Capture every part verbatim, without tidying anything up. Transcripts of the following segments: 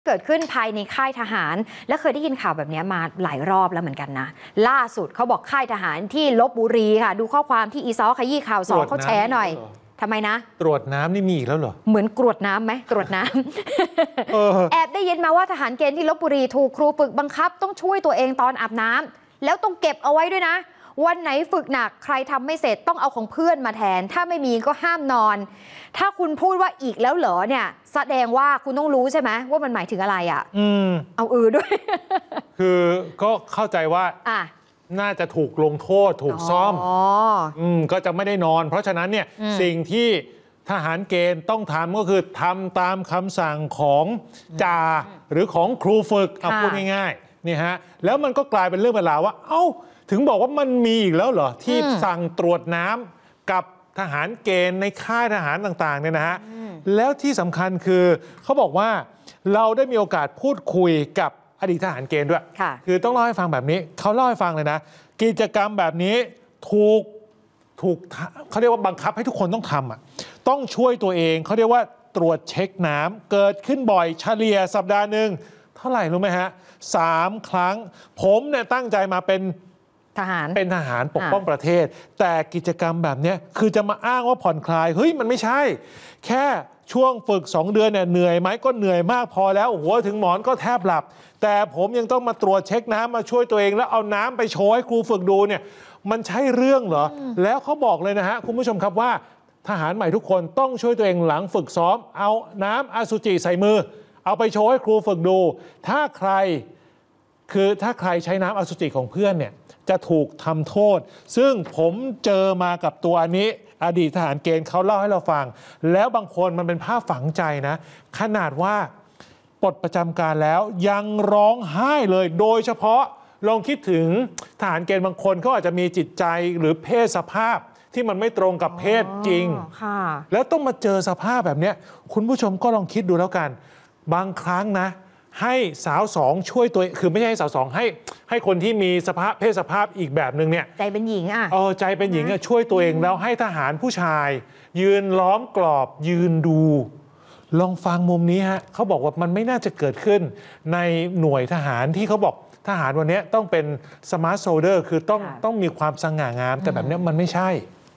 เกิดขึ้นภายในค่ายทหารและเคยได้ยินข่าวแบบนี้มาหลายรอบแล้วเหมือนกันนะล่าสุดเขาบอกค่ายทหารที่ลพบุรีค่ะดูข้อความที่อีซอขยี้ข่าวสองเขาแชร์หน่อยทำไมนะตรวจน้ำนี่มีอีกแล้วเหรอเหมือนกรวดน้ำไหมกรวดน้ำ แอบได้ยินมาว่าทหารเกณฑ์ที่ลพบุรีถูกครูฝึกบังคับต้องช่วยตัวเองตอนอาบน้ำแล้วต้องเก็บเอาไว้ด้วยนะวันไหนฝึกหนักใครทำไม่เสร็จต้องเอาของเพื่อนมาแทนถ้าไม่มีก็ห้ามนอนถ้าคุณพูดว่าอีกแล้วเหรอเนี่ยแสดงว่าคุณต้องรู้ใช่ไหมว่ามันหมายถึงอะไรอ่ะอืมเอาอือด้วยคือก็เข้าใจว่าอ่ะน่าจะถูกลงโทษถูกซ่อมอืมก็จะไม่ได้นอนเพราะฉะนั้นเนี่ยสิ่งที่ทหารเกณฑ์ต้องทำก็คือทำตามคำสั่งของจ่าหรือของครูฝึกเอาพูดง่ายๆนี่ฮะแล้วมันก็กลายเป็นเรื่องเป็นราวว่าเอ้าถึงบอกว่ามันมีอีกแล้วเหรอที่สั่งตรวจน้ำกับทหารเกณฑ์ในค่ายทหารต่างๆเนี่ยนะฮะแล้วที่สำคัญคือเขาบอกว่าเราได้มีโอกาสพูดคุยกับอดีตทหารเกณฑ์ด้วยคือต้องเล่าให้ฟังแบบนี้เขาเล่าให้ฟังเลยนะกิจกรรมแบบนี้ถูกถูกเขาเรียกว่าบังคับให้ทุกคนต้องทำอ่ะต้องช่วยตัวเองเขาเรียกว่าตรวจเช็คน้ำเกิดขึ้นบ่อยเฉลี่ยสัปดาห์หนึ่งเท่าไหร่รู้ไหมฮะสามครั้งผมเนี่ยตั้งใจมาเป็นทหารเป็นทหารปกป้องประเทศแต่กิจกรรมแบบนี้คือจะมาอ้างว่าผ่อนคลายเฮ้ยมันไม่ใช่แค่ช่วงฝึกสองเดือนเนี่ยเหนื่อยไหมก็เหนื่อยมากพอแล้วหัวถึงหมอนก็แทบหลับแต่ผมยังต้องมาตรวจเช็คน้ำมาช่วยตัวเองแล้วเอาน้ำไปโชว์ให้ครูฝึกดูเนี่ยมันใช่เรื่องเหรอแล้วเขาบอกเลยนะฮะคุณผู้ชมครับว่าทหารใหม่ทุกคนต้องช่วยตัวเองหลังฝึกซ้อมเอาน้ำอสุจิใส่มือเอาไปโชว์ให้ครูฝึกดูถ้าใครคือถ้าใครใช้น้ำอสุจิของเพื่อนเนี่ยจะถูกทำโทษซึ่งผมเจอมากับตัวอันนี้อดีตทหารเกณฑ์เขาเล่าให้เราฟังแล้วบางคนมันเป็นภาพฝังใจนะขนาดว่าปลดประจำการแล้วยังร้องไห้เลยโดยเฉพาะลองคิดถึงทหารเกณฑ์บางคนเขาอาจจะมีจิตใจหรือเพศสภาพที่มันไม่ตรงกับเพศจริงแล้วต้องมาเจอสภาพแบบนี้คุณผู้ชมก็ลองคิดดูแล้วกันบางครั้งนะให้สาวสองช่วยตัวคือไม่ใช่ให้สาวสองให้ให้คนที่มีสภาพเพศสภาพอีกแบบหนึ่งเนี่ยใจเป็นหญิงอ่ะเออใจเป็นหญิงอ่ะช่วยตัวเองแล้วให้ทหารผู้ชายยืนล้อมกรอบยืนดูลองฟังมุมนี้ฮะเขาบอกว่ามันไม่น่าจะเกิดขึ้นในหน่วยทหารที่เขาบอกทหารวันนี้ต้องเป็นสมาร์ทโซลเดอร์คือต้องต้องมีความสง่างามแต่แบบนี้มันไม่ใช่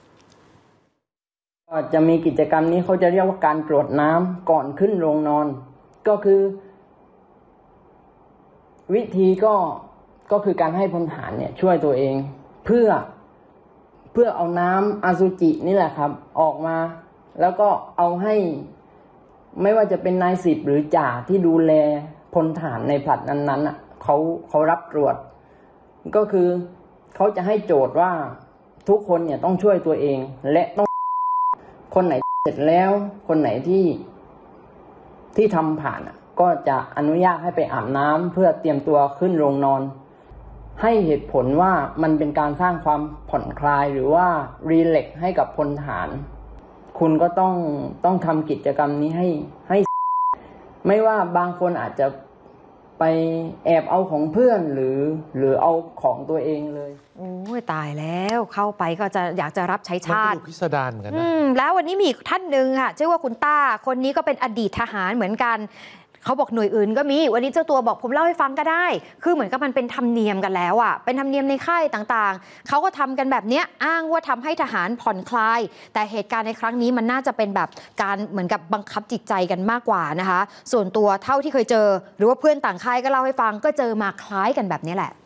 จะมีกิจกรรมนี้เขาจะเรียกว่าการตรวจน้ำก่อนขึ้นโรงนอนก็คือวิธีก็ก็คือการให้พลทหารเนี่ยช่วยตัวเองเพื่อเพื่อเอาน้ำอสุจินี่แหละครับออกมาแล้วก็เอาให้ไม่ว่าจะเป็นนายสิบหรือจ่าที่ดูแลพลทหารในผลัดนั้นๆอ่ะเขาเขารับตรวจก็คือเขาจะให้โจทย์ว่าทุกคนเนี่ยต้องช่วยตัวเองและต้องคนไหนเสร็จแล้วคนไหนที่ที่ทำผ่านอ่ะก็จะอนุญาตให้ไปอาบน้ำเพื่อเตรียมตัวขึ้นโรงนอนให้เหตุผลว่ามันเป็นการสร้างความผ่อนคลายหรือว่ารีแลกซ์ให้กับพลทหารคุณก็ต้องต้องทำกิจกรรมนี้ให้ให้ไม่ว่าบางคนอาจจะไปแอบเอาของเพื่อนหรือหรือเอาของตัวเองเลยโอ้ยตายแล้วเข้าไปก็จะอยากจะรับใช้ชาติมันดูพิสดารเหมือนกันนะแล้ววันนี้มีอีกท่านหนึ่งค่ะชื่อว่าคุณต้าคนนี้ก็เป็นอดีตทหารเหมือนกันเขาบอกหน่วยอื่นก็มีวันนี้เจ้าตัวบอกผมเล่าให้ฟังก็ได้คือเหมือนกับมันเป็นธรรมเนียมกันแล้วอ่ะเป็นธรรมเนียมในค่ายต่างๆเขาก็ทำกันแบบนี้อ้างว่าทำให้ทหารผ่อนคลายแต่เหตุการณ์ในครั้งนี้มันน่าจะเป็นแบบการเหมือนกับบังคับจิตใจกันมากกว่านะคะส่วนตัวเท่าที่เคยเจอหรือว่าเพื่อนต่างค่ายก็เล่าให้ฟังก็เจอมาคล้ายกันแบบนี้แหละ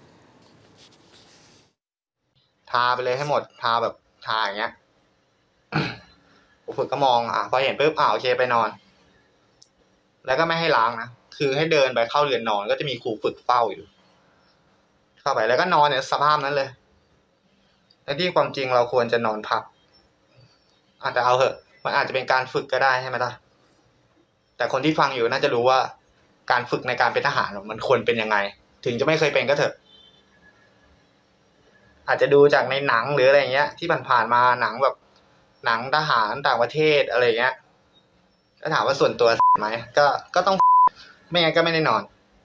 ทาไปเลยให้หมดทาแบบทาอย่างเงี้ยผมฝึกก็มองอ่ะพอเห็นปุ๊บอ่าโอเคไปนอนแล้วก็ไม่ให้ล้างนะคือให้เดินไปเข้าเรือนนอนก็จะมีครูฝึกเฝ้าอยู่เข้าไปแล้วก็นอนเนี่ยสภาพนั้นเลยแต่ที่ความจริงเราควรจะนอนพักอาจจะเอาเถอะมันอาจจะเป็นการฝึกก็ได้ใช่ไหมล่ะแต่คนที่ฟังอยู่น่าจะรู้ว่าการฝึกในการเป็นทหารมันควรเป็นยังไงถึงจะไม่เคยเป็นก็เถอะอาจจะดูจากในหนังหรืออะไรเงี้ยที่ผ่านๆมาหนังแบบหนังทหารต่างประเทศอะไรเงี้ยถ้าถามว่าส่วนตัวไหมก็ก็ต้องไม่งั้นก็ไม่ได้นอน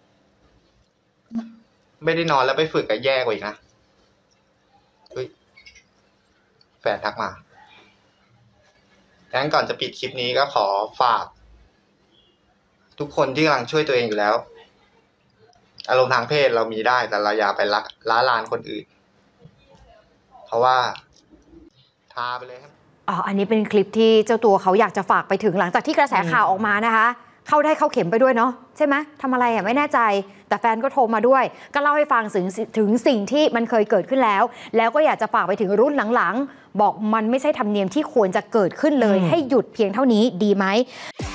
ไม่ได้นอนแล้วไปฝึกก็แย่กว่าอีกนะเฮ้ยแฟนทักมาดังนั้นก่อนจะปิดคลิปนี้ก็ขอฝากทุกคนที่กำลังช่วยตัวเองอยู่แล้ว อารมณ์ทางเพศเรามีได้แต่เราอย่าไปละล้าลานคนอื่น เพราะว่าทาไปเลยครับอ๋ออันนี้เป็นคลิปที่เจ้าตัวเขาอยากจะฝากไปถึงหลังจากที่กระแสข่าวออกมานะคะเข้าได้เข้าเข็มไปด้วยเนาะใช่ไหมทำอะไรอ่ะไม่แน่ใจแต่แฟนก็โทรมาด้วยก็เล่าให้ฟังถึงถึงสิ่งที่มันเคยเกิดขึ้นแล้วแล้วก็อยากจะฝากไปถึงรุ่นหลังๆบอกมันไม่ใช่ธรรมเนียมที่ควรจะเกิดขึ้นเลยให้หยุดเพียงเท่านี้ดีไหม